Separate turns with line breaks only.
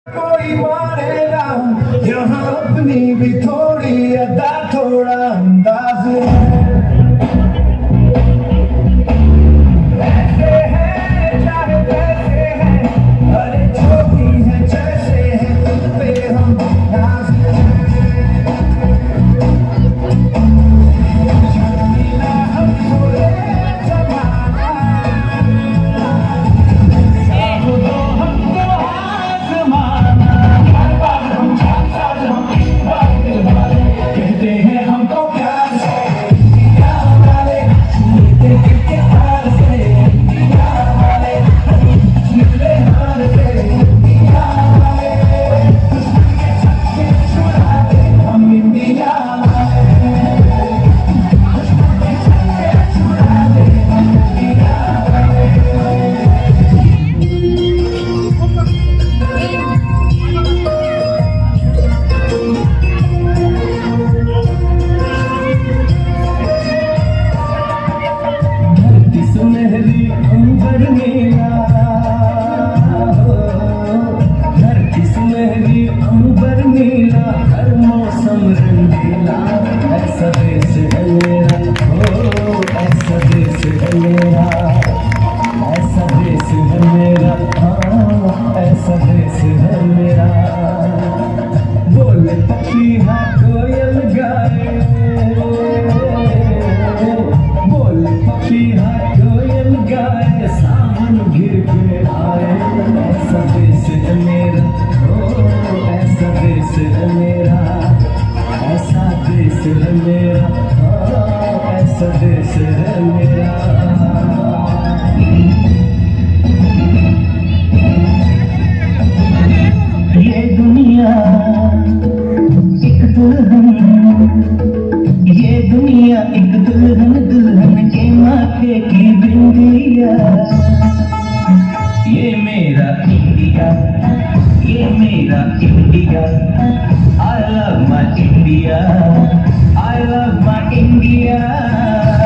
कोई मानेगा यहाँ अपनी भी थोड़ी अदा थोड़ा अंदाज ऐसे है चाहे वैसे है अरे जो भी है जैसे है तुम पे हम नाज शर्मिला हमको ये जमाना चाहो तो हमको आजमाना हर बार हम कहते हैं हमको प्यार से दिया वाले छूते के हार से दिया वाले निकले हार से दिया वाले छुड़ा दे हम इंडिया वाले छुड़ा दे हम इंडिया वाले धरती सुनहरी अंबर नीला धरती सुनहरी अंबर नीला हर मौसम रंगीला ऐसा देश है मेरा हो ऐसा देश है मेरा ऐसा देश है मेरा हाँ ऐसा देश है मेरा बोले पपीहा कोयल गाए बोले पपीहा कोयल गाए सावन गिर के आए ऐसा देश है मेरा ओ ऐसा देश है मेरा ऐसा देश है मेरा हाँ ऐसा देश है मेरा ये दुनिया एक दुल्हन ये दुनिया एक दुल्हन दुल्हन के माथे की बिंदिया ये मेरा इंडिया ये मेरा India I love my India I love my India